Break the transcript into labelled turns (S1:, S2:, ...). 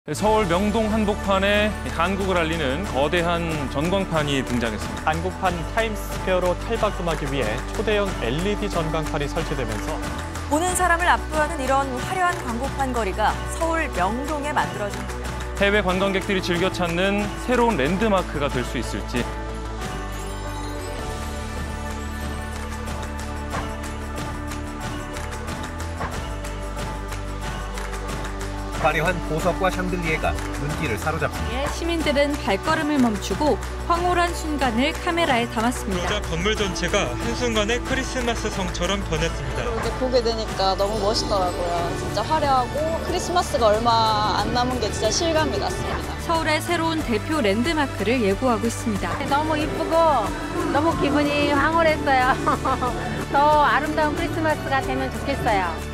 S1: 서울 명동 한복판에 한국을 알리는 거대한 전광판이 등장했습니다.
S2: 한국판 타임스퀘어로 탈바꿈하기 위해 초대형 LED 전광판이 설치되면서
S3: 보는 사람을 압도하는 이런 화려한 광고판 거리가 서울 명동에 만들어집니다.
S1: 해외 관광객들이 즐겨 찾는 새로운 랜드마크가 될 수 있을지.
S4: 화려한 보석과 샹들리에가 눈길을 사로잡습니다.
S5: 시민들은 발걸음을 멈추고 황홀한 순간을 카메라에 담았습니다.
S6: 진짜 건물 전체가 한순간에 크리스마스 성처럼 변했습니다.
S7: 이렇게 보게 되니까 너무 멋있더라고요. 진짜 화려하고 크리스마스가 얼마 안 남은 게 진짜 실감이 났습니다.
S5: 서울의 새로운 대표 랜드마크를 예고하고 있습니다.
S8: 너무 이쁘고 너무 기분이 황홀했어요. 더 아름다운 크리스마스가 되면 좋겠어요.